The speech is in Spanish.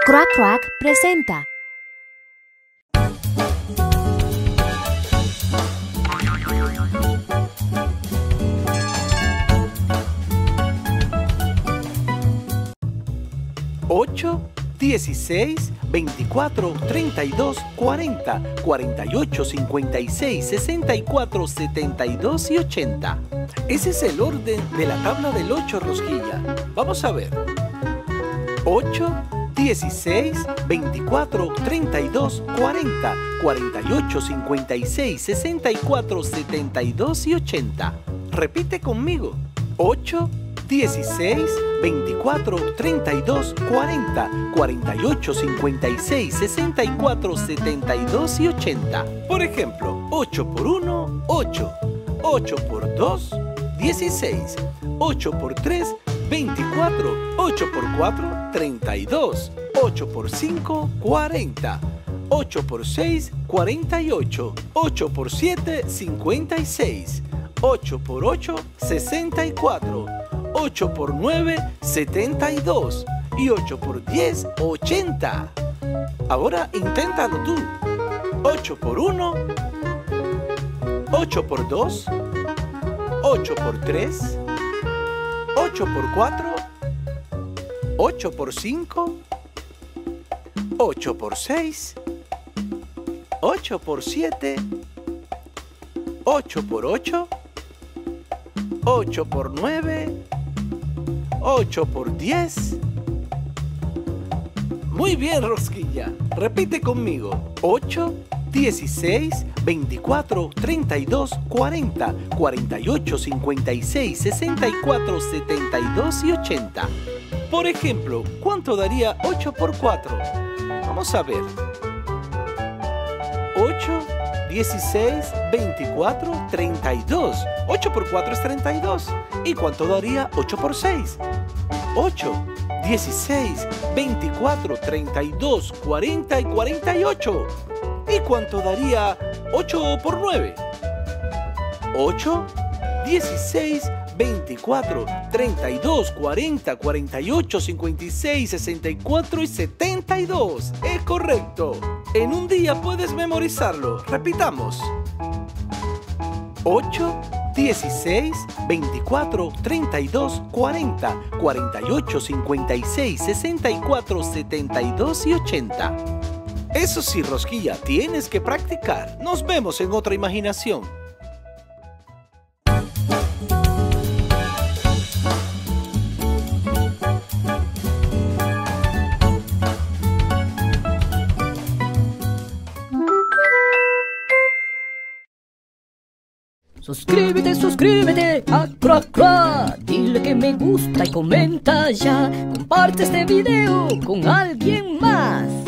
Crack Crack presenta. Ocho, 16, 24, 32, 40, 48, 56, 64, 72 y 80. Ese es el orden de la tabla del 8, Rosquilla. Vamos a ver. 8, 16, 24, 32, 40, 48, 56, 64, 72 y 80. Repite conmigo. 8, 16, 24, 32, 40, 48, 56, 64, 72 y 80. Por ejemplo, 8 por 1, 8. 8 por 2, 16. 8 por 3, 24. 8 por 4, 32. 8 por 5, 40. 8 por 6, 48. 8 por 7, 56. 8 por 8, 64. 8 por 9, 72. Y 8 por 10, 80. Ahora inténtalo tú. 8 por 1, 8 por 2, 8 por 3, 8 por 4, 8 por 5, 8 por 6, 8 por 7, 8 por 8, 8 por 9, 8 por 10. Muy bien, Rosquilla. Repite conmigo. 8, 16, 24, 32, 40, 48, 56, 64, 72 y 80. Por ejemplo, ¿cuánto daría 8 por 4? Vamos a ver. 8, 16, 24, 32. 8 por 4 es 32. ¿Y cuánto daría 8 por 6? 8, 16, 24, 32, 40 y 48. ¿Y cuánto daría 8 por 9? 8, 16, 24, 32, 40, 48, 56, 64 y 72. ¡Es correcto! En un día puedes memorizarlo. Repitamos. 8, 16, 24, 32, 40, 48, 56, 64, 72 y 80. Eso sí, Rosquilla, tienes que practicar. Nos vemos en otra imaginación. Suscríbete, suscríbete a Crack Crack. Dile que me gusta y comenta ya. Comparte este video con alguien más.